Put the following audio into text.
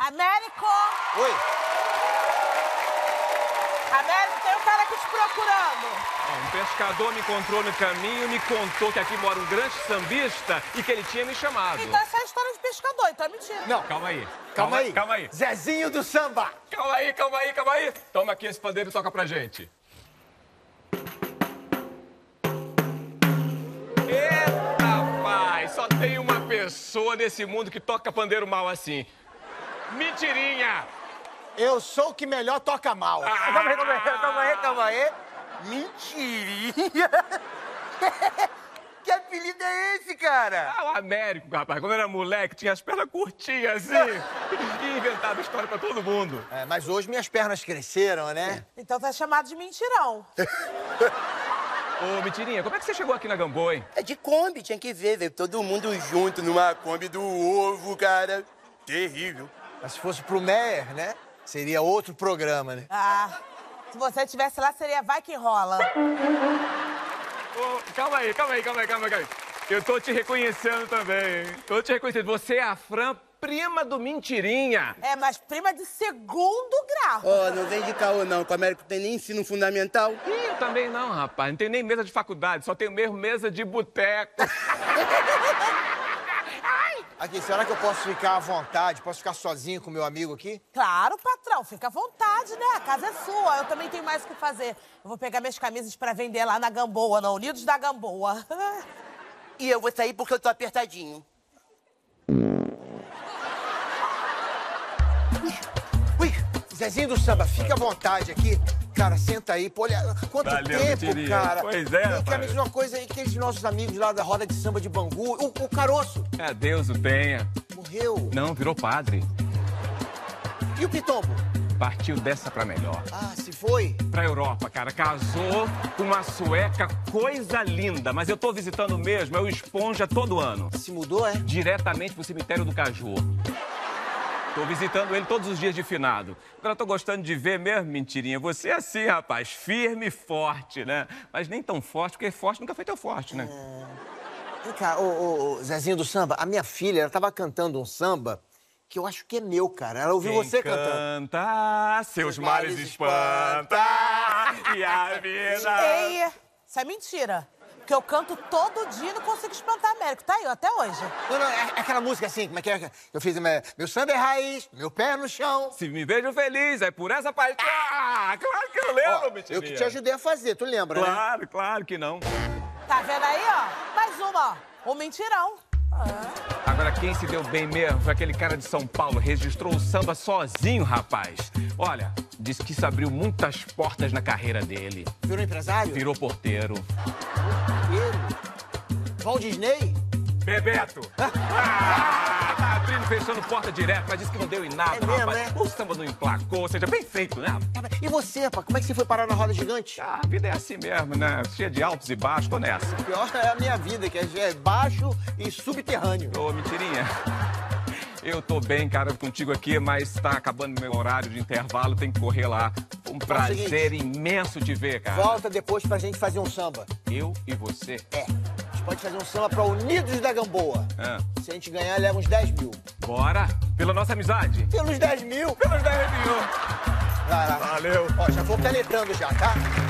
Américo! Oi. Américo, tem um cara aqui te procurando. Um pescador me encontrou no caminho e me contou que aqui mora um grande sambista e que ele tinha me chamado. Então essa é a história de pescador, então é mentira. Não. Calma aí. Calma aí. Calma aí. Zezinho do samba. Calma aí. Toma aqui esse pandeiro e toca pra gente. Eita, pai! Só tem uma pessoa nesse mundo que toca pandeiro mal assim. Mentirinha! Eu sou o que melhor toca mal. Calma aí. Mentirinha? Que apelido é esse, cara? Ah, o Américo, rapaz, quando era moleque, tinha as pernas curtinhas assim. E inventava história pra todo mundo. É, mas hoje minhas pernas cresceram, né? Então tá chamado de mentirão. Ô, Mentirinha, como é que você chegou aqui na Gamboa, hein? É de Kombi, tinha que ver, veio todo mundo junto numa Kombi do ovo, cara. Terrível. Mas se fosse pro Meyer, né? Seria outro programa, né? Ah, se você estivesse lá, seria Vai Que Rola. Ô, calma aí. Eu tô te reconhecendo também, hein? Tô te reconhecendo. Você é a Fran, prima do Mentirinha. É, mas prima de segundo grau. Ó, não vem de caô não, que o Américo tem nem ensino fundamental. Ih, eu também não, rapaz. Não tenho nem mesa de faculdade, só tenho mesmo mesa de boteco. Aqui, será que eu posso ficar à vontade? Posso ficar sozinho com meu amigo aqui? Claro, patrão, fica à vontade, né? A casa é sua, eu também tenho mais o que fazer. Eu vou pegar minhas camisas pra vender lá na Gamboa, na Unidos da Gamboa. E eu vou sair porque eu tô apertadinho. Ui, Zezinho do samba, fica à vontade aqui. Cara, senta aí. Pô, olha, quanto Valeu, tempo, Mentirinha. cara. Pois é, Eu quero me rapaz. dizer uma coisa aí, aqueles nossos amigos lá da roda de samba de Bangu, o Caroço, É, Deus o tenha. morreu. Não, virou padre. E o Pitombo? Partiu dessa pra melhor. Ah, se foi? Pra Europa, cara. Casou com uma sueca, coisa linda. Mas eu tô visitando mesmo, é o Esponja todo ano. Se mudou, é? Diretamente pro cemitério do Caju. Tô visitando ele todos os dias de finado. Agora tô gostando de ver mesmo, Mentirinha. Você é assim, rapaz, firme e forte, né? Mas nem tão forte, porque forte nunca foi tão forte, né? Vem cá, ô, Zezinho do samba, a minha filha, ela tava cantando um samba que eu acho que é meu, cara. Ela ouviu você cantando. Canta, seus males espanta e a vida... Ei, isso é mentira. Porque eu canto todo dia e não consigo espantar Américo. Tá aí, ó, até hoje. Não, é aquela música assim, como é que é? Eu fiz, meu samba é raiz, meu pé no chão. Se me vejo feliz, é por essa paixão. Ah, claro que eu lembro, Ó, Mentirinha. eu que te ajudei a fazer, tu lembra, né? Claro que não. Tá vendo aí, ó? Mais uma, ó. O mentirão. Agora, quem se deu bem mesmo foi aquele cara de São Paulo. Registrou o samba sozinho, rapaz. Olha, disse que isso abriu muitas portas na carreira dele. Virou empresário? Virou porteiro. Walt Disney? Bebeto! Tá abrindo, fechando porta direto, mas disse que não deu em nada, É mesmo, rapaz. né? O samba não emplacou, ou seja, bem feito, né? E você, rapaz, como é que você foi parar na roda gigante? A vida é assim mesmo, né? Cheia de altos e baixos, tô nessa. O pior é a minha vida, que é baixo e subterrâneo. Ô, Mentirinha, eu tô bem, cara, contigo aqui, mas tá acabando meu horário de intervalo, tem que correr lá. Um prazer imenso te ver, cara. Volta depois pra gente fazer um samba. Eu e você. É, a gente pode fazer um samba pra Unidos da Gamboa. Ah. Se a gente ganhar, leva uns 10 mil. Bora? Pela nossa amizade? Pelos 10 mil? Pelos 10 mil. Vai lá. Valeu. Ó, já vou penetrando já, tá?